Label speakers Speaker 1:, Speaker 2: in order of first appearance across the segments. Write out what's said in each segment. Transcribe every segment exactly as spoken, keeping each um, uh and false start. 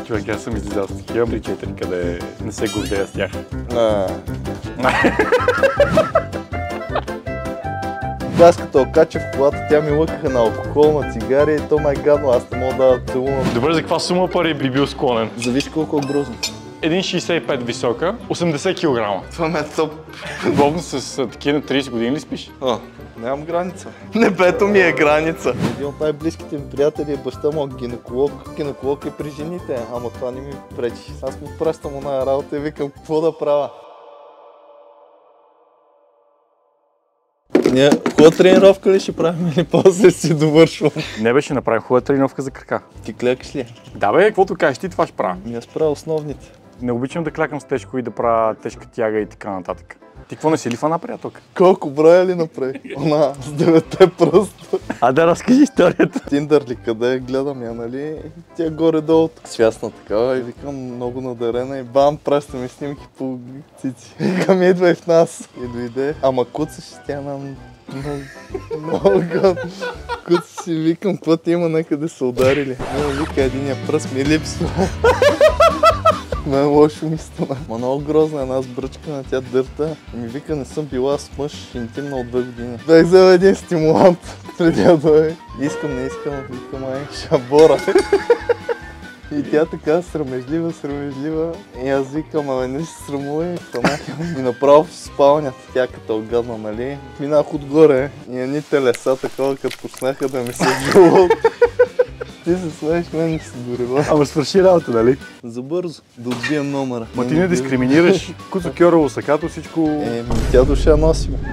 Speaker 1: Човек, аз съм излизал с такива причетели, къде не се гордея с тях.
Speaker 2: Аз като окача в колата, тя ми лъкаха на алкохол, на цигари и то ме е гадно, аз не мога да целувам.
Speaker 1: Добре, за каква сума пари би бил склонен?
Speaker 2: Зависи колко е грозно.
Speaker 1: един шейсет и пет висока, осемдесет килограма.
Speaker 2: Това ме е топ.
Speaker 1: Удобно с такива на трийсет години ли спиш?
Speaker 2: О, нямам граница. Небето ми е граница. Един от най-близките ми приятели е баща му гинеколог. Гинеколог е при жените, ама това не ми пречи. Аз му пращам оная работа и викам какво да правя. Ние хубава тренировка ли ще правим или после си довършвам?
Speaker 1: Не бе, ще направим хубава тренировка за крака.
Speaker 2: Ти клякаш ли?
Speaker 1: Да бе, каквото кажеш ти, това ще правя.
Speaker 2: Ми аз правя основните.
Speaker 1: Не обичам да клякам с тежко и да правя тежка тяга и така нататък. Ти какво не си ли фана, приятелка?
Speaker 2: Колко броя ли направи? Она, с деветте просто.
Speaker 1: А да разкажи историята.
Speaker 2: Тиндър ли къде гледам я, нали? Тя горе-долу свясна такава и викам много надарена и бам, праща ми снимки по цици. Викам, идвай в нас. И дойде. Ама куцаш, тя нам много, много гадно. Куцаш и викам, какво ти има, някъде са ударили. Не, вика, единия пръст ми липсва. Мен лошо ми стана. Ма много грозна една сбръчка на тя дърта. И ми вика, не съм била с мъж интимна от две години. Бях взел един стимулант преди да дойде. Искам, не искам, викам, ай, шабора. И тя така срамежлива, срамежлива. И аз викам, абе не се срамува и фанах. И направо в спалнята. Тя като гадна, нали? Минах отгоре и едни телеса такова, като почнаха да ми се гълват. Ти се смееш, мен не се дорева.
Speaker 1: Ама свърши работа, нали?
Speaker 2: За бързо, да отбием номера.
Speaker 1: Ма ти не дискриминираш Куцо Кьорово Сакато, всичко...
Speaker 2: Е, ми тя душа носи ме.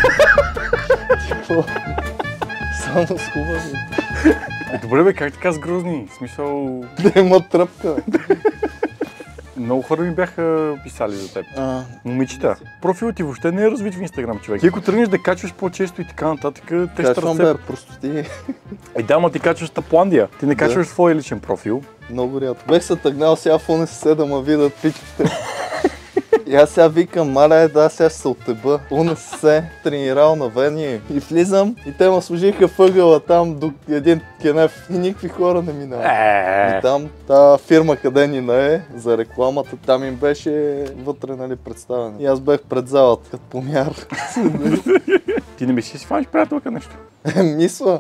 Speaker 2: Само с хубави.
Speaker 1: Е, добре бе, как така с грозни? В смисъл...
Speaker 2: Да има тръпка, бе.
Speaker 1: Много хора ми бяха писали за теб.
Speaker 2: А,
Speaker 1: Момичета, профилът ти въобще не е развит в Инстаграм, човек. Ти ако тръгнеш да качваш по-често и така нататък, те ще
Speaker 2: качвам, бе,
Speaker 1: разцепят.
Speaker 2: просто ти
Speaker 1: Е, да, ма ти качваш Тапландия. Ти не качваш своя личен профил.
Speaker 2: много рядко. Бех се тъгнал сега в уни се да ма видят пичките. И аз сега викам, маля е, да, сега ще се оттеба. Уни се тренирал на Вени и влизам и те ме служиха въгъла там до един кенеф и никакви хора не минават.
Speaker 1: Е.
Speaker 2: И там, тази фирма къде ни не е, за рекламата, там им беше вътре, нали, представен. И аз бех пред залата, като помяр.
Speaker 1: Ти не мислиш си фаниш приятелка нещо?
Speaker 2: Мисля.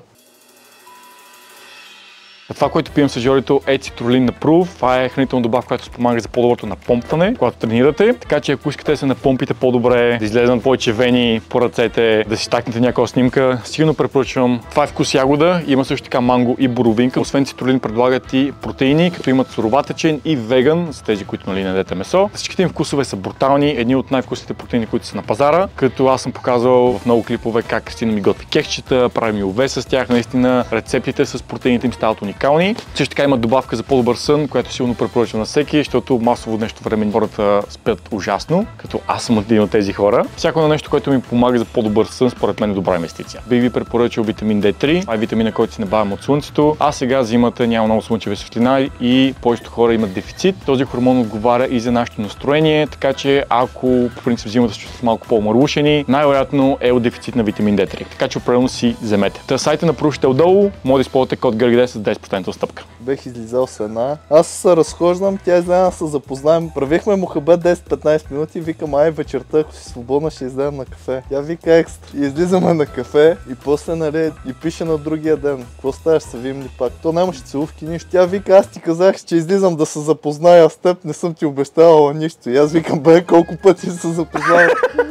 Speaker 1: Това, което пием с Жорито е Citrulline Proof. Това е хранителна добавка, която спомага за по-доброто напомпване, когато тренирате. Така че ако искате да се напомпите по-добре, да излезнат повече вени по ръцете, да си такнете някаква снимка, силно препоръчвам. Това е вкус ягода, има също така манго и боровинка. Освен Citrulline предлагат и протеини, като имат суроватечен и веган, за тези, които нали не ядете месо. Всичките им вкусове са брутални, едни от най-вкусните протеини, които са на пазара, като аз съм показвал в много клипове как Кристина ми готви кексчета, прави ми ове с тях, наистина рецептите с протеините им стават уникални. Също така има добавка за по-добър сън, която силно препоръчвам на всеки, защото масово днешното време хората спят ужасно, като аз съм един от тези хора. Всяко едно нещо, което ми помага за по-добър сън, според мен е добра инвестиция. Бих ви препоръчал витамин Д три, това е витамина, който си набавям от слънцето, а сега зимата няма много слънчева светлина и повечето хора имат дефицит. Този хормон отговаря и за нашето настроение, така че ако по принцип зимата се чувстват малко по-омарлушени, най-вероятно е от дефицит на витамин Д три. Така че определено си вземете. Та сайта на Proof ще е отдолу, може да използвате код ГРГД с десет процента отстъпка.
Speaker 2: Бех излизал с една. Аз се разхождам, тя излезе да се запознаем. Правихме мухабет десет-петнайсет минути, викам, ай вечерта, ако си свободна, ще излезем на кафе. Тя вика екстра. И излизаме на кафе и после, нали, и пише на другия ден. Какво ставаш, се видим ли пак? То нямаше целувки, нищо. Тя вика, аз ти казах, че излизам да се запозная с теб, не съм ти обещавала нищо. И аз викам, бе, колко пъти се запознава.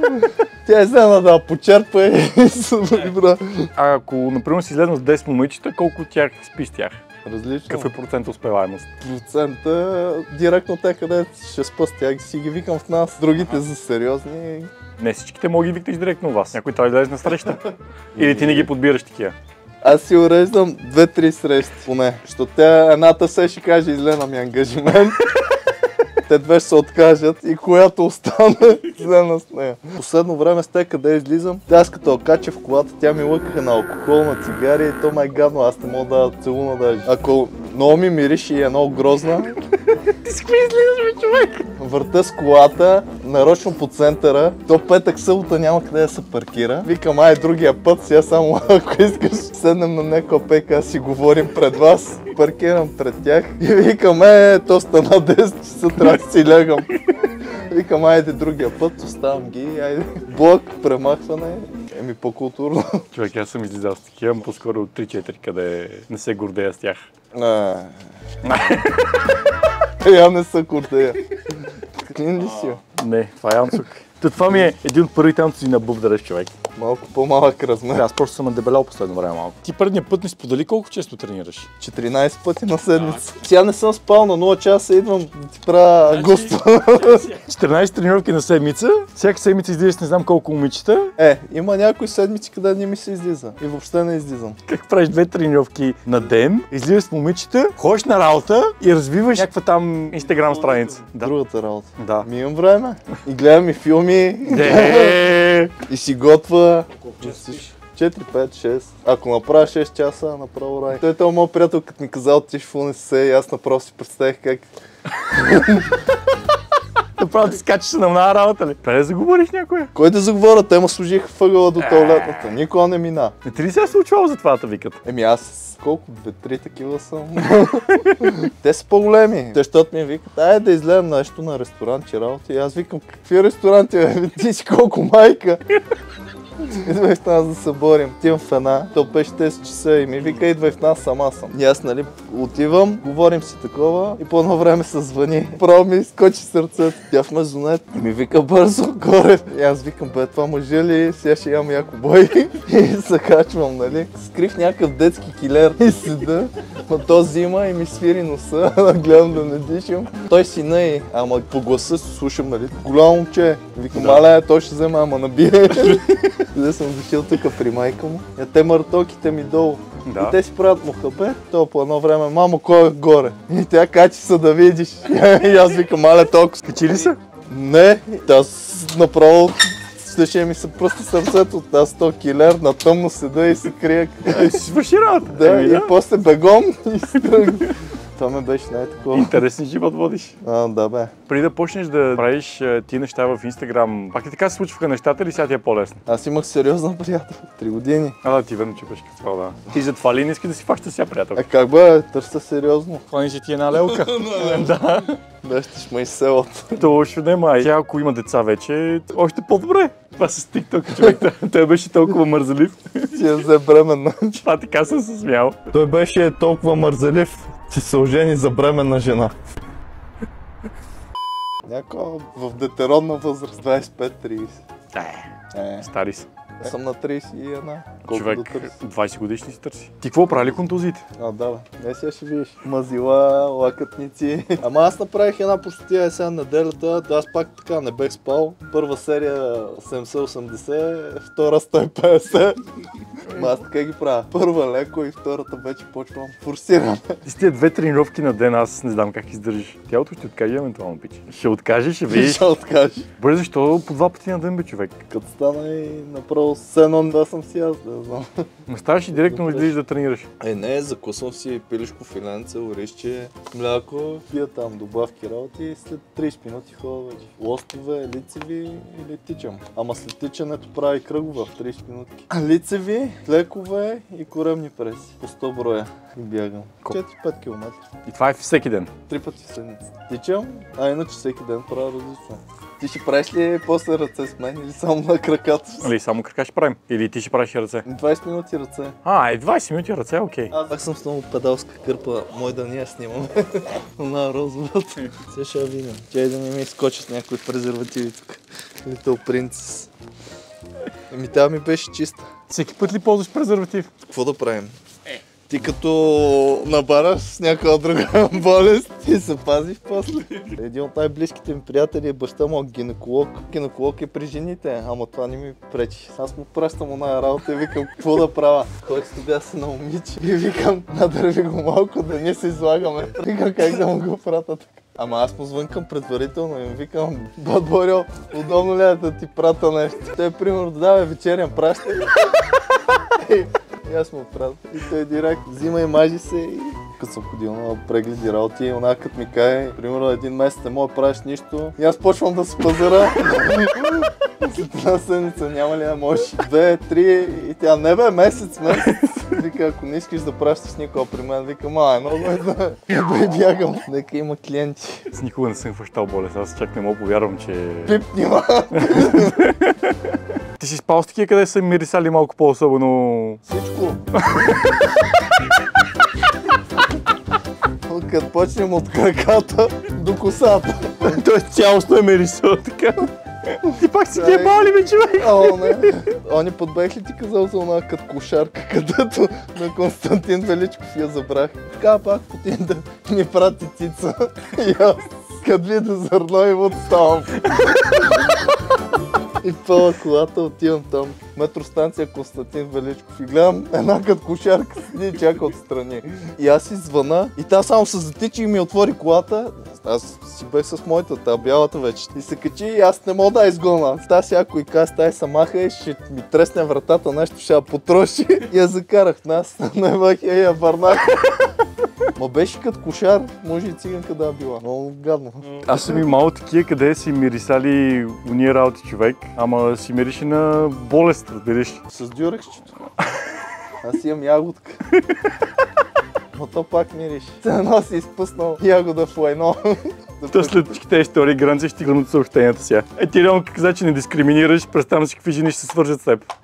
Speaker 2: Тя е зена да почерпа и се вибра.
Speaker 1: А ако, например, си излезна с десет момичета, колко от тях спи с тях?
Speaker 2: Различно.
Speaker 1: Какъв е процент успеваемост?
Speaker 2: Процента директно те къде ще спа с тях, си ги викам в нас. Другите за сериозни.
Speaker 1: Не всичките мога да ги викнеш директно у вас. Някой трябва да излезе на среща. Или ти не ги подбираш такива.
Speaker 2: Аз си уреждам две-три срещи поне. Защото тя едната се ще каже, излена ми ангажимент. Те две ще се откажат и която остане, взема с нея. Последно време с те къде излизам, аз като окача в колата, тя ми лъкаха на алкохол, на цигари и то ме е гадно, аз не мога да целуна даже. Ако Много ми мирише и е много грозна.
Speaker 1: Ти с какви излизаш, бе, човек?
Speaker 2: Върта с колата, нарочно по центъра. То петък, събота няма къде да се паркира. Викам, ай, другия път, сега само ако искаш, седнем на някаква пека, си говорим пред вас. Паркирам пред тях и викам, е, то стана десет часа, трябва да си лягам. Викам, айде другия път, оставам ги, айде. Блок, премахване, еми по-културно.
Speaker 1: Човек, аз съм излизал с такива, по-скоро от три-четири, къде не се гордея с тях.
Speaker 2: А. Я не се гордея. Клин ли си?
Speaker 1: Не, това е амцук. Това ми е един от първите амцуци на Бубдареш, човек.
Speaker 2: Малко по-малък размер.
Speaker 1: Аз просто съм надебелял последно време малко. Ти предния път не сподели колко често тренираш?
Speaker 2: четиринайсет пъти на седмица. Сега не съм спал на нула часа, идвам да ти правя густо.
Speaker 1: четиринайсет тренировки на седмица, всяка седмица излизаш не знам колко момичета.
Speaker 2: Е, има някои седмици, къде не ми се излиза. И въобще не излизам.
Speaker 1: Как правиш две тренировки на ден, излизаш с момичета, ходиш на работа и развиваш някаква там инстаграм страница. Да.
Speaker 2: Другата работа.
Speaker 1: Да.
Speaker 2: Ми имам време. И гледам и филми.
Speaker 1: Де!
Speaker 2: И си готва. четири, пет, шест. Ако направя шест часа, направо рай. Той е този моят приятел, като ми казал, ти ще фунесе и аз направо си представих как.
Speaker 1: Направо ти скачаш на една работа ли? Трябва да заговориш някоя.
Speaker 2: Кой да заговоря? Те ме служиха въгъла до туалетната. Никога не мина.
Speaker 1: Не ти ли се е случвало за това да викат?
Speaker 2: Еми аз колко? Две-три такива съм. Те са по-големи. Те щото ми викат, ай да излезем нещо на ресторант, че работи. И аз викам, какви ресторанти, бе? Ти си колко майка. Идвай в нас да се борим. Отивам в една, то беше десет часа и ми вика, идвай в нас, сама съм. И аз, нали, отивам, говорим си такова и по едно време се звъни. Право ми скочи сърцето. Тя в мезонет и ми вика бързо горе. И аз викам, бе, това мъже ли? Сега ще имам яко бой. И се качвам, нали. Скрих някакъв детски килер и седа. Но то взима и ми свири носа, гледам да не дишам. Той си не, ама по гласа слушам, нали, голямо момче. Викам, да. Маля, той ще взема, ама набие. Къде съм дошъл тук при майка му. И те мартоките ми долу. Да. И те си правят мухабет. То по едно време, мамо, кой е горе? И тя качи се да видиш. И аз викам, маля, толкова.
Speaker 1: Скачи ли са?
Speaker 2: Не, аз направо слеше ми се пръста сърцето от тази сто килер, на тъмно седа и се крия.
Speaker 1: И си свърши работа.
Speaker 2: Да, и да. После бегом и се тръгна. Това ме беше най-такова.
Speaker 1: Интересен живот водиш.
Speaker 2: А, да бе.
Speaker 1: Преди да почнеш да правиш ти неща в Инстаграм, пак и така се случваха нещата или сега ти е по-лесно?
Speaker 2: Аз имах сериозна приятел. Три години.
Speaker 1: А, да, ти ведно чупеш какво, да. Ти затова ли не искаш да си фащаш сега приятел?
Speaker 2: А как бе, търся сериозно.
Speaker 1: Хвани си ти една лелка. Да.
Speaker 2: Да, ще ще ме изселят.
Speaker 1: То още не май. Тя ако има деца вече, още по-добре. Това с TikTok, човек. Той беше толкова мързелив.
Speaker 2: Ти я взе бременна.
Speaker 1: Това така съм се смял.
Speaker 2: Той беше толкова мързелив, че се ожени за бременна жена. Някаква в детеродна възраст, двайсет и пет трийсет.
Speaker 1: Е, стари са.
Speaker 2: Аз съм на трийсет и една. Колко
Speaker 1: човек,
Speaker 2: да
Speaker 1: двайсет годишни си търси. Ти какво прави контузиите?
Speaker 2: А, да, бе. Не, сега ще видиш. Мазила, лакътници. Ама аз направих една почти есен неделята, да аз пак така не бех спал. Първа серия седемдесет осемдесет, втора сто и петдесет. Ама аз така ги правя. Първа леко и втората вече почвам форсирам.
Speaker 1: И с тия две тренировки на ден аз не знам как издържиш. Тялото ще откаже евентуално, пичи. Ще откажеш, ще видиш.
Speaker 2: Ще откажеш.
Speaker 1: Бре, защо по два пъти на ден, бе, човек?
Speaker 2: Като стана и направо с едно, да съм си аз, да знам.
Speaker 1: Ме ставаш и директно излизаш да тренираш.
Speaker 2: Е, не, закусвам си пилешко филенце, оризче, мляко, пия там добавки работи и след трийсет минути ходя вече. Лостове, лицеви или тичам. Ама след тичането прави кръгове в трийсет минутки. Лицеви, лекове и коремни преси. По сто броя и бягам. четири-пет километра.
Speaker 1: И това е всеки ден?
Speaker 2: Три пъти в седмица. Тичам, а иначе всеки ден правя различно. Ти ще правиш ли после ръце с мен или само на краката?
Speaker 1: Или само крака ще правим? Или ти ще правиш ръце?
Speaker 2: двайсет минути ръце.
Speaker 1: А, е двайсет минути ръце, окей.
Speaker 2: Аз пак съм с много педалска кърпа, мой да не я снимам. На розовата. Сега ще я видим. Чай да не ми изкочи с някои презервативи тук. Little Princess. Еми тя ми беше чиста.
Speaker 1: Всеки път ли ползваш презерватив?
Speaker 2: Какво да правим? Ти като набараш с някаква друга болест и се пазиш после. Един от най-близките ми приятели е баща му гинеколог. Гинеколог е при жените, ама това не ми пречи. Аз му пращам оная работа и викам какво да правя. Който тогава се на момиче и викам надърви го малко да не се излагаме. Викам как да му го пратя така. Ама аз му звънкам предварително и му викам, бат Борил, удобно ли е да ти прата нещо? Той примерно давай вечерям пращай. И аз му правя. И той директ взима и мажи се и като съм ходил на прегледи работи, она като ми каже, примерно един месец не мога да правиш нищо, и аз почвам да се пазара. След една седмица няма ли да можеш? Две, три, и тя не бе, месец, месец. Вика, ако не искаш да пращаш с никога при мен, вика, ма, много е да я бягам. Нека има клиенти.
Speaker 1: С никога не съм хващал болест, аз чак не мога повярвам, че...
Speaker 2: Пипни, ма!
Speaker 1: Ти си спал с такива, къде са мирисали малко по-особено...
Speaker 2: Всичко. Като почнем от краката до косата.
Speaker 1: Той цялостно е мирисал така. Ти пак си ги е бали, бе, човек!
Speaker 2: О, не. Они път бех ли ти казал за една като кошарка, където на Константин Величков я забрах. Така пак потин да ми прати цица. И аз, като видя зърно и вот ставам. И пъла колата, отивам там. Метростанция Константин Величков и гледам една като кошарка седи и чака отстрани. И аз си звъна и тя само се затича и ми отвори колата. Аз си бех с моята, та бялата вече. И се качи и аз не мога да изгона. Та всяко и каз, тая се маха и ще ми тресне вратата, нещо ще я потроши. И я закарах в нас. Наемах я и я върнах. Ма беше като кошар, може и циганка да е била. Много гадно.
Speaker 1: Аз съм имал такива, къде си мирисали уния работи, човек, ама си мирише на болест, разбираш.
Speaker 2: С дюрекчето. Аз имам ягодка. Но то пак мирише. Едно си изпуснал ягода в лайно.
Speaker 1: То след всичките истории гранци ще ти гръмнат съобщенията сега. Е, ти реално каза, че не дискриминираш, представям си какви жени ще се свържат с теб.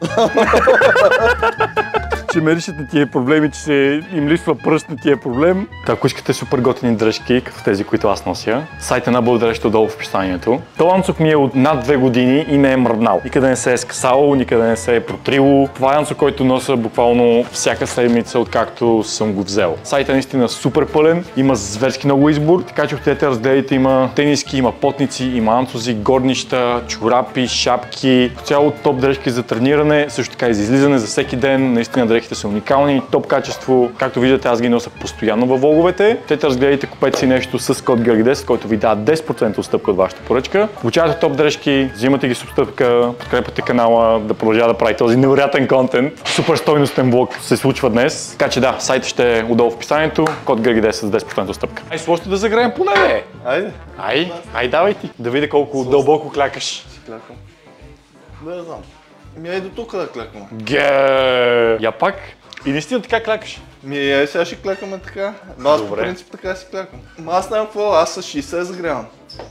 Speaker 1: Че меришат на тия проблеми, че се им липсва пръст на тия проблем. Ако искате супер готини дръжки, като тези, които аз нося, сайта на Бълдъреща долу в описанието. То ланцук ми е от над две години и не е мръднал. Никъде не се е скъсало, никъде не се е протрило. Това е ланцук, който нося буквално всяка седмица, откакто съм го взел. Сайтът е наистина супер пълен, има зверски много избор, така че отидете разгледайте, има тениски, има потници, има анцузи, горнища, чорапи, шапки, цяло топ дрежки за трениране, също така и за излизане за всеки ден. Наистина дрехите са уникални, топ качество. Както виждате, аз ги нося постоянно във влоговете. Те разгледайте, купете си нещо с код Георги десет, който ви дава десет процента отстъпка от вашата поръчка. Получавате топ дрежки, взимате ги с отстъпка, подкрепяте канала да продължава да прави този невероятен контент. Супер стойностен влог се случва днес. Така че да, сайтът ще е отдолу в описанието, код Георги десет с десет процента отстъпка. Ай, сложите да загреем поне, бе!
Speaker 2: Айде.
Speaker 1: Ай, ай, давай ти, да видя колко дълбоко клякаш.
Speaker 2: Ще клякам. Да, не знам. Ми ай до тук да клякам.
Speaker 1: Ге. Я пак. И наистина така клякаш.
Speaker 2: Ми ай сега ще клякаме така. Аз по принцип така си клякам. Ма аз нямам какво, аз с шейсет загрявам.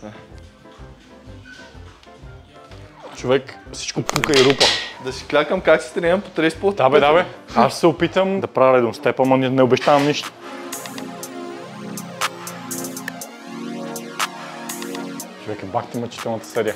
Speaker 1: Човек, всичко пука и рупа.
Speaker 2: Да си клякам как си тренирам по трийсет пъти.
Speaker 1: Да бе, да бе. Аз се опитам да правя редом с теб, ама не, не обещавам нищо. Човек, е бах ти мъчителната серия.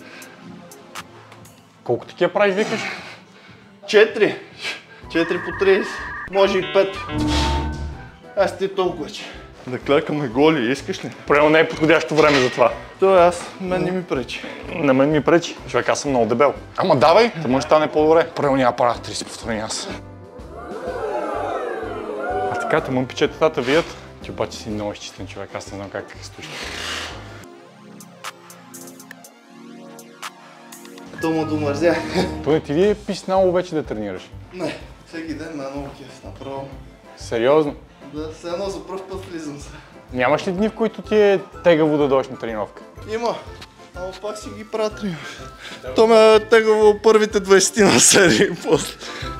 Speaker 1: Колко такива правиш, викаш?
Speaker 2: Четири. Четири по трийсет. Може и пет. Аз ти толкова че. Да клякаме голи, искаш ли?
Speaker 1: Примерно не е подходящо време за това.
Speaker 2: Той аз, мен не ми пречи.
Speaker 1: На мен ми пречи. Човек, аз съм много дебел. Ама давай, да може да стане по-добре. Примерно няма правя трийсет повторения аз. А така, тъмън пичетата видят. Ти обаче си много изчистен човек, аз не знам как се случва.
Speaker 2: То му домързя.
Speaker 1: Тони, ти ли е писнало вече да тренираш?
Speaker 2: Не, всеки ден на много кеф направо.
Speaker 1: Сериозно?
Speaker 2: Да, все едно за пръв път влизам се.
Speaker 1: Нямаш ли дни, в които ти е тегаво да дойдеш на тренировка?
Speaker 2: Има. Ама пак си ги правя тренировка. То ме е тегаво първите двайсет на серии после.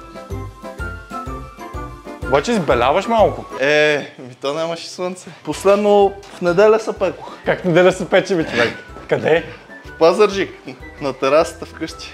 Speaker 1: Обаче избеляваш малко.
Speaker 2: Е, ми то нямаше слънце. Последно в неделя се пекох.
Speaker 1: Как неделя се пече, бе, човек? Къде?
Speaker 2: В Пазарджик, на терасата вкъщи.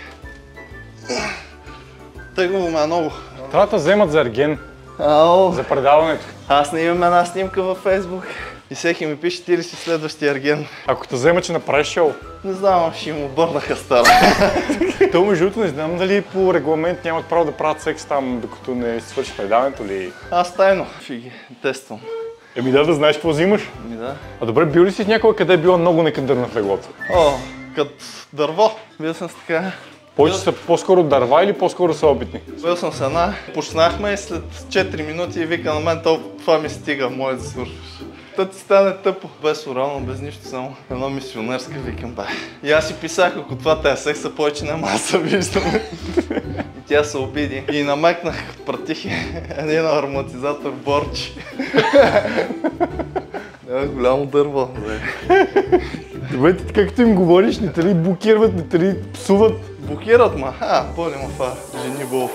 Speaker 2: Тегаво ме е много.
Speaker 1: Трябва да вземат за ерген,
Speaker 2: Ау,
Speaker 1: за предаването.
Speaker 2: аз не имам една снимка във Фейсбук. И всеки ми пише, ти ли си следващия ерген?
Speaker 1: Ако те вземат, че направиш шоу.
Speaker 2: Не знам, ще им обърнаха стара.
Speaker 1: То между другото не знам дали по регламент нямат право да правят секс там, докато не свърши предаването ли.
Speaker 2: Аз тайно ще ги тествам.
Speaker 1: Еми да, да знаеш какво взимаш.
Speaker 2: Ми да.
Speaker 1: А добре, бил ли си някога, къде е било много некадърна в леглото?
Speaker 2: О, като дърво. Бил съм с така.
Speaker 1: Повече са по-скоро дърва или по-скоро са опитни?
Speaker 2: Бил съм с една, почнахме и след четири минути и вика на мен, това ми стига, може да свършиш. Та ти стане тъпо. Без орално, без нищо, само едно мисионерска викам, бе. И аз си писах, ако това те е секса, повече няма да се виждаме. Тя се обиди и намекнах, пратих един ароматизатор борч. Няма голямо дърво.
Speaker 1: Добре, както им говориш, не те ли блокират, не те ли псуват?
Speaker 2: Блокират ма, а, боли ма фа, жени бол.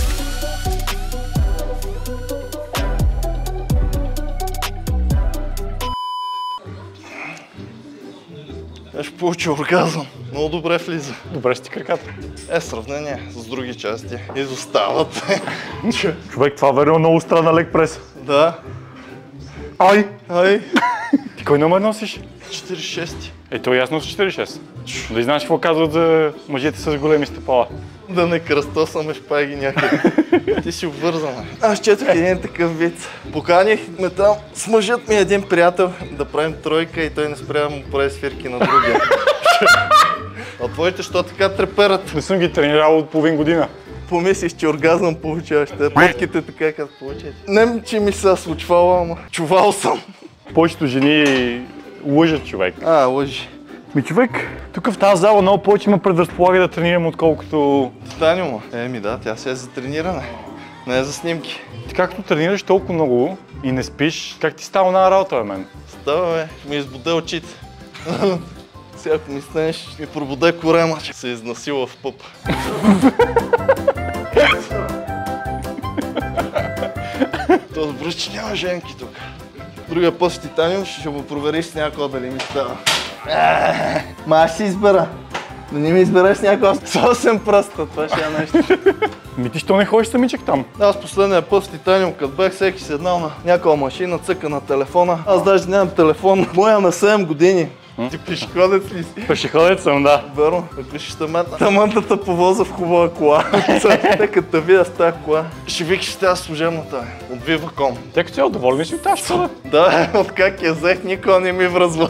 Speaker 2: Ще получи оргазъм. Много добре влиза.
Speaker 1: Добре ще ти краката.
Speaker 2: Е, сравнение с други части. Изостават.
Speaker 1: Човек, това верно много странна лек прес.
Speaker 2: Да.
Speaker 1: Ай!
Speaker 2: Ай!
Speaker 1: Ти кой номер носиш?
Speaker 2: четиридесет и шест.
Speaker 1: Е, той ясно с четиридесет и шест. Да и знаеш какво казват за мъжете с големи стъпала.
Speaker 2: Да не кръстосаме шпаги някъде. Ти си обвързана. Аз четох един такъв вид. Поканихме там с мъжът ми един приятел да правим тройка и той не спря да му прави свирки на другия. А твоите що така треперат?
Speaker 1: Не съм ги тренирал от половин година.
Speaker 2: Помислиш, че оргазъм получаваш. Те подките така като получаваш. Не, че ми се случвало, ама чувал съм.
Speaker 1: Повечето жени лъжат човек.
Speaker 2: А, лъжи.
Speaker 1: Ми човек, тук в тази зала много повече ме предразполага да тренирам, отколкото...
Speaker 2: Станиума. Еми да, тя си е за трениране. Не е за снимки.
Speaker 1: Ти както тренираш толкова много и не спиш, как ти става на работа, бе, мен?
Speaker 2: Става, бе, ми избуде очите. Сега ако ми станеш, ми пробуде корема, че се изнасила в пъп. То добре, че няма женки тук. Другия път в Титаниум ще го провериш с някой дали ми става. Ма аз ще избера. Да не ми избереш с някой с осем пръста, това ще е нещо.
Speaker 1: Ми ти що не ходиш самичък там?
Speaker 2: Аз последния път в Титаниум, като бях всеки седнал на някаква машина, цъка на телефона. Аз даже нямам телефон. Моя на седем години. Ти пешеходец ли си?
Speaker 1: Пешеходец съм, да.
Speaker 2: Верно, ако ще ще метна. Тамантата повоза в хубава кола. Нека да видя с тази кола. Ще викаш с тази служебната от Viva.com.
Speaker 1: Тъй като си доволен си от тази школа?
Speaker 2: Да, от как я взех, никой не ми връзва.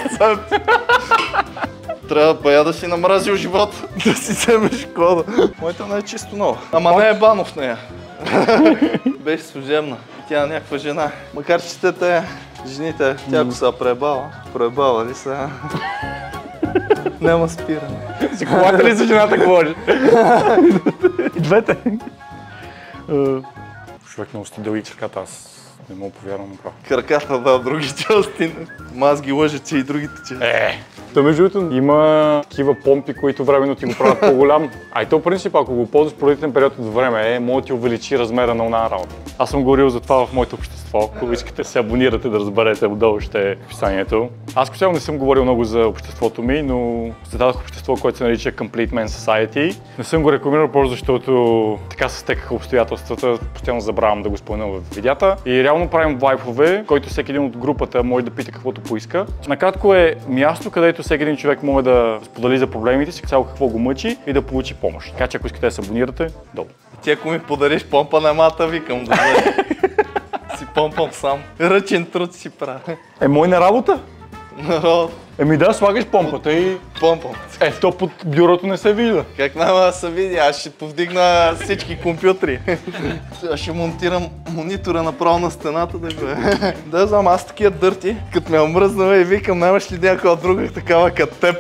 Speaker 2: Трябва бая да си намразил живота, да си вземеш кода. Моята не е чисто нова. Ама не е банов в нея. Беше служебна. Тя е някаква жена. Макар че те те жените, тя ако са пребала, пребала ли са? Няма спиране.
Speaker 1: Си колата ли за жената говориш? И двете. Човек много сте дълги краката, аз не мога повярвам направо.
Speaker 2: Краката, да, други части. Ма аз ги лъжа, че и другите че.
Speaker 1: Е, то между другото има такива помпи, които временно ти го правят по-голям. А и то принцип, ако го ползваш продължителен период от време, е, може да ти увеличи размера на оная работа. Аз съм говорил за това в моето общество. Ако искате да се абонирате, да разберете, отдолу ще е в описанието. Аз по не съм говорил много за обществото ми, но създадох общество, което се нарича Complete Men Society. Не съм го рекламирал просто защото така се стекаха обстоятелствата, постоянно забравям да го спомена в видеята. И реално правим вайпове, който всеки един от групата може да пита каквото поиска. Накратко е място, където всеки един човек може да сподели за проблемите си, цяло какво го мъчи и да получи помощ. Така че ако искате да се абонирате, долу.
Speaker 2: Ти ако ми подариш помпа на мата, викам да си помпам сам. Ръчен труд си правя.
Speaker 1: Е, мой на работа?
Speaker 2: Народ.
Speaker 1: Еми да, слагаш помпата и...
Speaker 2: Помпам.
Speaker 1: Е, то под бюрото не се вижда.
Speaker 2: Как няма да се види? Аз ще повдигна всички компютри. Аз ще монтирам монитора направо на стената да го е. Да, знам, аз такива дърти, като ме омръзнала и викам, нямаш ли някаква друга такава като теб?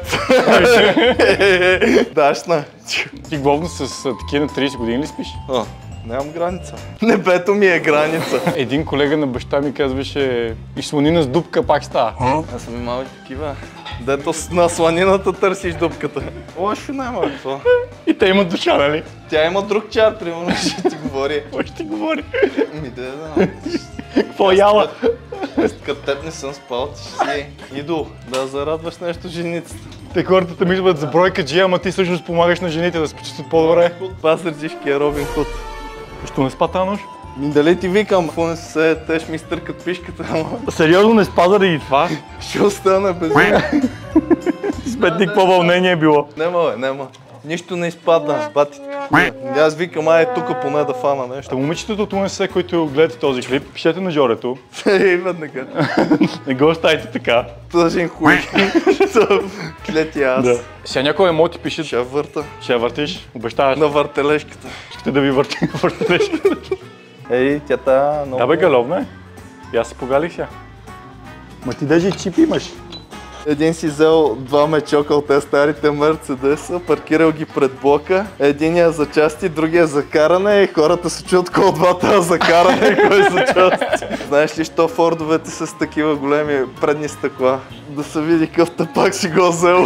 Speaker 2: Дашна.
Speaker 1: Ти главно с такива на трийсет години ли спиш?
Speaker 2: О, нямам граница. Небето ми е граница.
Speaker 1: Един колега на баща ми казваше, и слонина с дупка пак става.
Speaker 2: Аз съм имал и такива. Дето на сланината търсиш дупката. Лошо няма какво.
Speaker 1: И те имат душа, нали?
Speaker 2: Тя има друг чар, примерно, ще ти говори.
Speaker 1: Кой ще ти говори?
Speaker 2: Ми да, да.
Speaker 1: Какво яла?
Speaker 2: Като теб не съм спал, ти ще си идол. Да зарадваш нещо женицата.
Speaker 1: Те хората те мислят за бройка джи, ама ти всъщност помагаш на жените да се почувстват по-добре.
Speaker 2: Пасърджишки е Робин Худ.
Speaker 1: Защо не спа тази нощ?
Speaker 2: Дали ти викам, ако не се теж ми стъркат пишката, ама...
Speaker 1: Сериозно не спа заради това?
Speaker 2: Ще остана без нея.
Speaker 1: Сметни какво вълнение е било.
Speaker 2: Нема бе, нема. Нищо не изпадна, батите. Аз викам, ай тука поне да фана нещо.
Speaker 1: Та момичетата от УНСС, които гледате този клип, пишете на Жорето.
Speaker 2: Ей, веднага.
Speaker 1: Не го оставите така.
Speaker 2: Тъжен хуй. Клети аз.
Speaker 1: Да. Сега някой емо ти пише.
Speaker 2: Ще върта.
Speaker 1: Ще въртиш, обещаваш.
Speaker 2: На въртележката.
Speaker 1: Ще да ви върти на въртележката.
Speaker 2: Ей, тя та много...
Speaker 1: Да бе, галовна е. И аз се погалих сега. Ма ти даже и чип имаш.
Speaker 2: Един си взел два мечока от тези старите Мерцедеса, паркирал ги пред блока. Единия за части, другия за каране и хората се чуят кой от двата за каране и кой за части. Знаеш ли, що Фордовете са с такива големи предни стъкла? Да се види къв тъпак си го взел.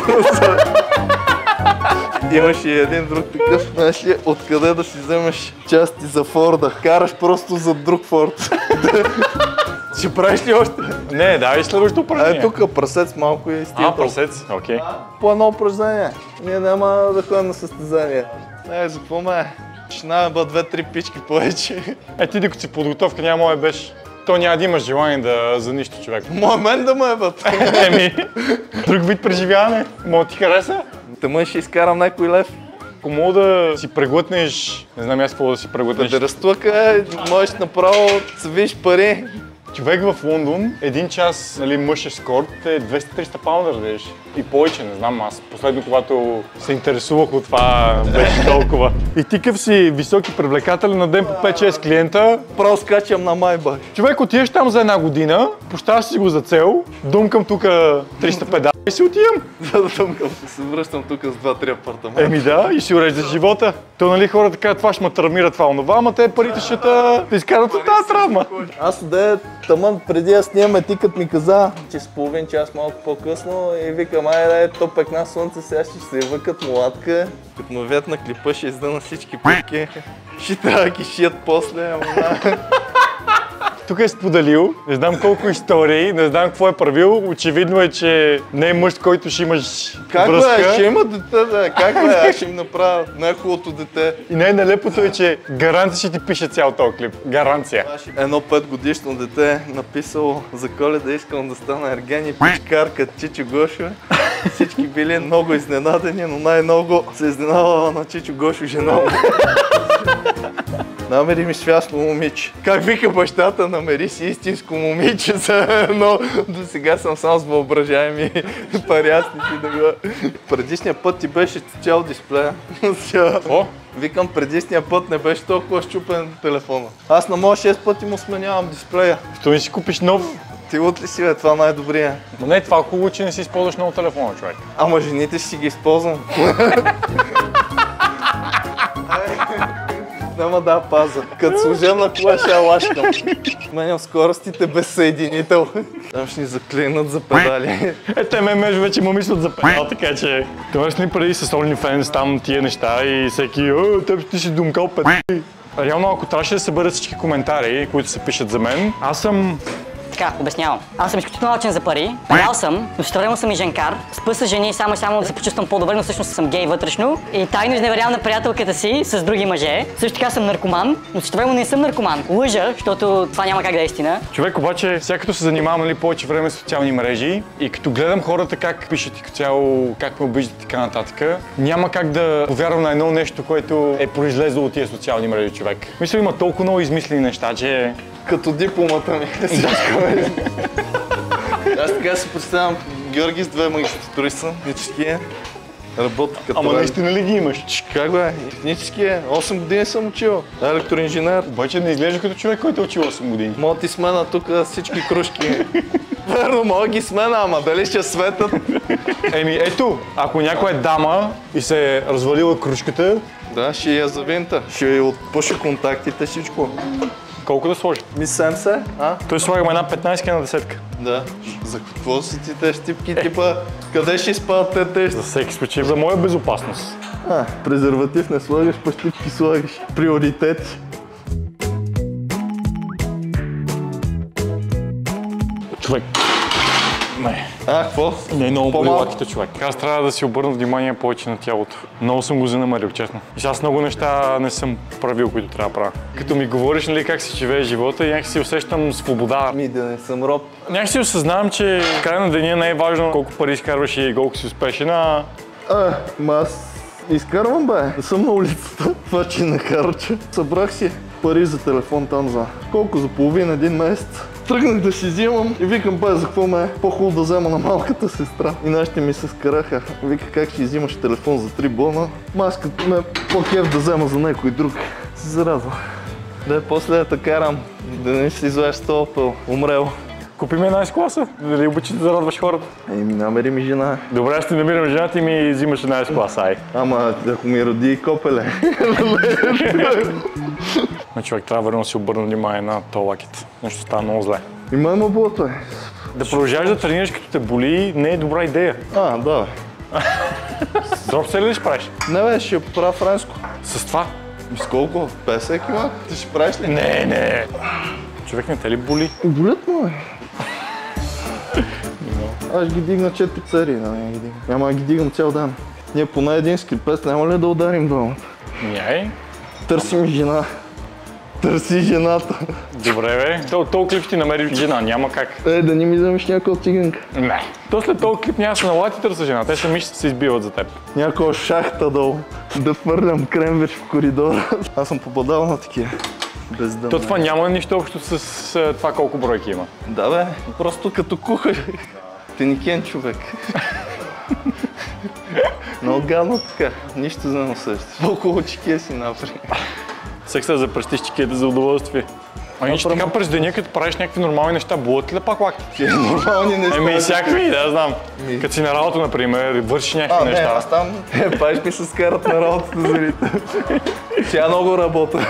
Speaker 2: Имаш и един друг такъв, знаеш ли, откъде да си вземеш части за Форда. Караш просто за друг Форд. Ще правиш ли още?
Speaker 1: Не, давай следващото упражнение.
Speaker 2: Е, тук прасец малко и стига.
Speaker 1: А, прасец, окей.
Speaker 2: По едно упражнение. Ние няма да ходим на състезание. Е, за какво ме? Ще набеба две-три пички повече.
Speaker 1: Е, ти докато си подготовка няма мое беше. То няма да имаш желание да за нищо, човек.
Speaker 2: Моя мен да ме ебат.
Speaker 1: Еми, друг вид преживяване. Мога ти хареса?
Speaker 2: Тъмън ще изкарам някой лев.
Speaker 1: Ако мога да си преглътнеш, не знам аз какво да си преглътнеш.
Speaker 2: Да разтлъка, можеш направо да свиш пари.
Speaker 1: Човек в Лондон, един час, нали, мъж ескорт е двеста-триста паунда, радеш. И повече, не знам, аз последно, когато се интересувах от това, беше толкова. И ти къв си високи привлекателен на ден по пет-шест клиента.
Speaker 2: Право скачам на Майбах.
Speaker 1: Човек, отиеш там за една година, поставяш си го за цел, думкам тук триста педали и си отивам.
Speaker 2: За да думкам, се връщам тук с два-три апартамента.
Speaker 1: Еми да, и си уреждаш живота. То, нали, хората казват, това ще ме травмира, това онова, ама те парите ще те изкарат от тази травма.
Speaker 2: Аз де тъмън преди да снимаме, ти като ми каза, че с половин час малко по-късно и викам, айде, то пекна слънце, сега ще се въкат мулатка. Като ме вят на клипа, ще издъна всички пътки. Ще трябва да ги шият после, ама
Speaker 1: Тук е споделил, не знам колко истории, не знам какво е правил. Очевидно е, че не е мъж, който ще имаш
Speaker 2: как
Speaker 1: връзка.
Speaker 2: Как бе, ще има дете, бе, как бе, аз ще им направя най-хубавото дете.
Speaker 1: И най-нелепото е, че гаранция ще ти пише цял този клип. Гаранция.
Speaker 2: Едно петгодишно дете написало за Коледа искам да стана Ергени пичкарка Чичо Гошо. Всички били много изненадени, но най-много се изненадала на Чичо Гошо жена му. Намери ми свясно момиче. Как вика бащата, намери си истинско момиче, но до сега съм сам с въображаеми парясници да го... Предишния път ти беше цял дисплея.
Speaker 1: О?
Speaker 2: Викам, предишния път не беше толкова щупен телефона. Аз на моя шест пъти му сменявам дисплея.
Speaker 1: Що не си купиш нов?
Speaker 2: Ти от ли си, бе? Това най-добрия.
Speaker 1: Но не е това хубаво, че не си използваш много телефона, човек.
Speaker 2: Ама жените ще си ги използвам. Няма да паза. Като служебна кола ще я лашкам. Сменям скоростите без съединител. Там ще ни заклинат за педали.
Speaker 1: Е, те ме между вече му мислят за педал, така че... Това ще ни преди с OnlyFans там тия неща и всеки «О, теб ти си думкал педали». Реално, ако трябваше да съберат всички коментари, които се пишат за мен, аз съм...
Speaker 3: Така, обяснявам. Аз съм изключително алчен за пари, пиял съм, но същевременно съм и женкар. Спа с жени само и само да се почувствам по-добре, но всъщност съм гей вътрешно. И тайно изневерявам на приятелката си с други мъже. Също така съм наркоман, но същевременно не съм наркоман. Лъжа, защото това няма как да е истина.
Speaker 1: Човек обаче, сега като се занимавам, нали, повече време с социални мрежи и като гледам хората как пишат и като цяло, как ме обиждат и така нататък, няма как да повярвам на едно нещо, което е произлезло от тия социални мрежи, човек. Мисля, има толкова много измислени неща, че...
Speaker 2: Като дипломата ми. Аз така си представям Георги с две магистратури съм, технически е. Работя като...
Speaker 1: Ама наистина ли ги имаш?
Speaker 2: Как бе? Технически е. осем години съм учил. Електроинженер.
Speaker 1: Обаче не изглежда като човек, който е учил осем години.
Speaker 2: Мога ти смена тук всички кружки. Верно, мога ги смена, ама дали ще светат?
Speaker 1: Еми ето, ако някоя е дама и се е развалила кружката...
Speaker 2: Да, ще я завинта. Ще я отпуши контактите, всичко.
Speaker 1: Колко да сложи?
Speaker 2: Ми седемдесет, а?
Speaker 1: Той слагаме една петнайсет на десетка.
Speaker 2: Да. За какво си ти тези щипки, типа, къде ще изпадат те тези?
Speaker 1: За всеки случай, за моя безопасност.
Speaker 2: А, презерватив не слагаш, па щипки слагаш. Приоритет.
Speaker 1: Човек. Не.
Speaker 2: А, какво?
Speaker 1: Не е много
Speaker 2: По-малко.
Speaker 1: болилаките, човек. Аз трябва да си обърна внимание повече на тялото. Много съм го занамерил, честно. И сега много неща не съм правил, които трябва да правя. Като ми говориш, нали, как си живее живота и някакси усещам свобода.
Speaker 2: Ми да не съм роб.
Speaker 1: Някакси осъзнавам, че в края на деня не е важно колко пари изкарваш и колко си успешен, а...
Speaker 2: А, ма аз изкарвам, бе. Не съм на улицата. Това, че не харча. Събрах си пари за телефон там за колко? За половина, един месец. Тръгнах да си взимам и викам, бе, за какво ме е по-хубаво да взема на малката сестра. И нашите ми се скараха. Вика, как ще взимаш телефон за три бона? Маската ме по-кеф да взема за някой друг. Се зарадва. Да, после да те карам, да не си извадиш този пъл. Умрел.
Speaker 1: Купи ми една S-класа. Дали обичаш да зарадваш хората?
Speaker 2: Еми, намери ми жена.
Speaker 1: Добре, аз ти намирам жената и ми взимаш една S-класа, ай.
Speaker 2: Ама, ако ми роди и копеле.
Speaker 1: Но човек трябва верно да си обърна внимание на този лакет. Нещо става много зле.
Speaker 2: Има ма блото е.
Speaker 1: Да продължаваш да тренираш като те боли не е добра идея.
Speaker 2: А, да.
Speaker 1: Дроп се ли ще правиш?
Speaker 2: Не бе, ще правя френско.
Speaker 1: С това?
Speaker 2: С колко? петдесет кила? Ти ще правиш ли?
Speaker 1: Не, не. Човек не те ли боли?
Speaker 2: Болят му е. Аз ги дигна четири пицарии, да не ги дигна. Няма да ги дигам цял ден. Ние поне един скрипец няма ли да ударим двамата?
Speaker 1: Няй.
Speaker 2: Търси ми жена. Търси жената.
Speaker 1: Добре, бе. То, този клип ще ти намери жена, няма как.
Speaker 2: Е, да не ми вземеш някаква циганка.
Speaker 1: Не. То след този клип няма да се налати търса жена. Те сами ще се избиват за теб.
Speaker 2: Някаква шахта долу. Да фърлям кремвеч в коридора. Аз съм попадал на такива. Без дъм.
Speaker 1: То това няма нищо общо с, с това колко бройки има.
Speaker 2: Да бе, просто като кухар. Теникен човек. Много гадно така. Нищо за носеща. По-хубаво чекия си напри.
Speaker 1: Секса за пръстиш чекиете за удоволствие. А иначе така през деня, като правиш някакви нормални неща, болят ли пак лакти?
Speaker 2: Нормални неща.
Speaker 1: Еми всякакви, да знам. Като си на работа, например, вършиш някакви
Speaker 2: А, не,
Speaker 1: неща.
Speaker 2: аз там, е, паш ми се скарат на работата за зрите. Тя много работа.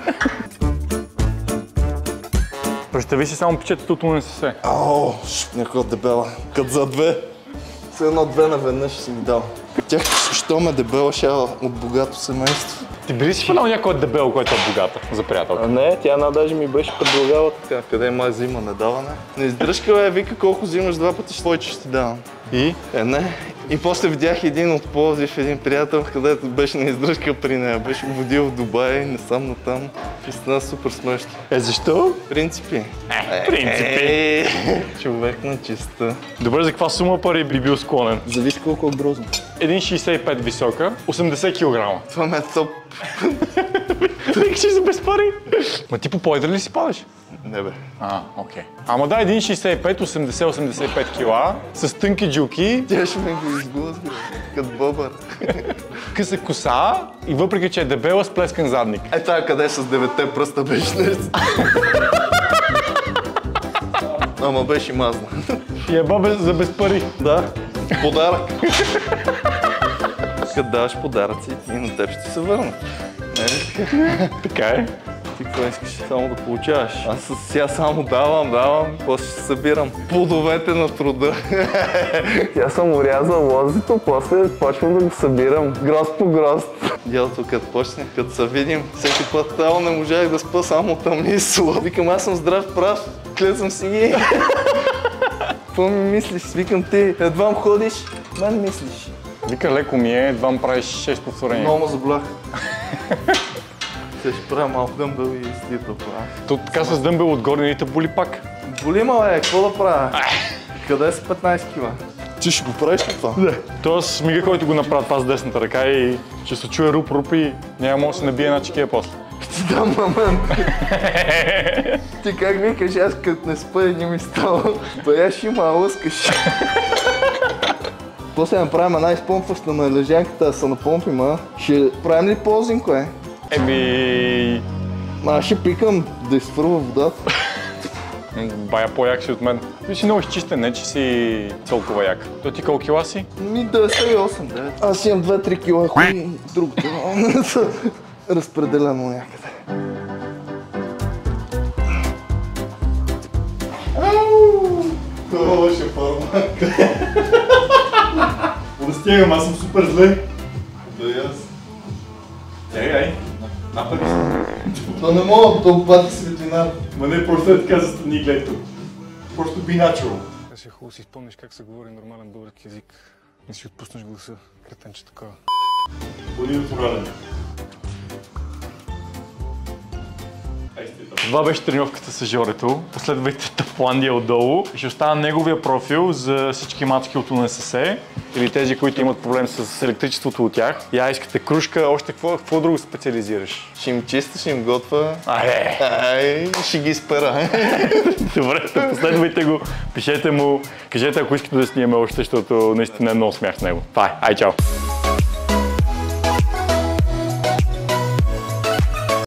Speaker 1: Представи си само пичетата от УНСС.
Speaker 2: Ао, някаква дебела. Като за две. С едно-две наведнъж си ми дал. Тях, що ме дебела, ще от богато семейство.
Speaker 1: Ти би ли си фанал някой дебел, който е богата за приятелка?
Speaker 2: А не, тя една даже ми беше предлагала така. Къде май взима, не даване. Не издръжка, бе, вика колко взимаш, два пъти ще ще ти давам.
Speaker 1: И?
Speaker 2: Е, не. И после видях един от Пловдив, един приятел, където беше на издръжка при нея. Беше водил в Дубай, не сам натам. Истина супер смешно.
Speaker 1: Е, защо?
Speaker 2: Принципи.
Speaker 1: Е, принципи.
Speaker 2: Е, човек на чиста.
Speaker 1: Добре, за каква сума пари би бил склонен?
Speaker 2: Зависи колко е грозно.
Speaker 1: един шейсет и пет висока, осемдесет килограма.
Speaker 2: Това ме е топ.
Speaker 1: Викаш за без пари? Ма ти по поедър ли си падаш?
Speaker 2: Не бе.
Speaker 1: А, окей. Ама да, един шейсет и пет, осемдесет осемдесет и пет кила, с тънки джилки,
Speaker 2: Тя ще ме го изблъска, като бобър.
Speaker 1: къса коса и въпреки, че е дебела, с плескан задник.
Speaker 2: Е, тая къде с деветте пръста беше нещо. Ама беше мазна.
Speaker 1: И е баба за без пари.
Speaker 2: Да, подарък. Като даваш подаръци и на теб ще се върнат. Не ли така?
Speaker 1: Така е.
Speaker 2: Ти какво искаш? Само да получаваш. Аз сега само давам, давам, после ще събирам плодовете на труда. Тя съм урязал лозито, после почвам да го събирам грост по грост. Делото като почне, като се видим, всеки път тало не можах да спа, само тъмнисло. Викам, аз съм здрав прав, клецам си ги. Какво ми мислиш? Викам, ти едвам ходиш, мен мислиш.
Speaker 1: Вика, леко ми е, едва правиш шест повторения.
Speaker 2: Много ме заблях. Ще правя малко дъмбел и стита правя.
Speaker 1: То така с дъмбел отгоре не те боли пак.
Speaker 2: Боли ма, бе, какво да правя? Къде са петнайсет кила? Ти ще го правиш ли това?
Speaker 1: Да. Тоест мига, който го направи това с десната ръка и ще се чуе руп-руп и няма да се набие една чекия после.
Speaker 2: Ти дам момент. Ти как викаш, аз като не спа и не ми става. Баяш има, лъскаш. После направим една изпомпваща на лежанката, да се напомпим, а? Ще правим ли ползинко, е?
Speaker 1: Еми...
Speaker 2: Аз ще пикам да изфърва водата.
Speaker 1: Бая по-як си от мен. Ти си много изчистен, не че си толкова як. То ти колко кила си?
Speaker 2: Ми деветдесет и осем, девет. Аз имам две-три кила хуй, другото не са разпределено някъде. Това беше форма.
Speaker 1: Да стигам, аз съм супер зле.
Speaker 2: Да и аз.
Speaker 1: Ей, ай, напади се.
Speaker 2: То не мога, то бати светлина.
Speaker 1: Ма не, просто е така застани и гледай тук. Просто би начало. Ще е хубаво си спомниш как се говори нормален български език. Не си отпуснеш гласа, кретенче такова. Боли да пораден. Това беше тренировката с Жорето. Последвайте Тафландия отдолу. Ще оставя неговия профил за всички мацки от УНСС или тези, които имат проблем с електричеството от тях. Я искате кружка, още какво, какво друго специализираш?
Speaker 2: Ще им чиста, ще им готва.
Speaker 1: Аре!
Speaker 2: Ай, ще ги спера.
Speaker 1: Добре, последвайте го, пишете му, кажете ако искате да снимаме още, защото наистина е много смях с него. Това е, ай чао!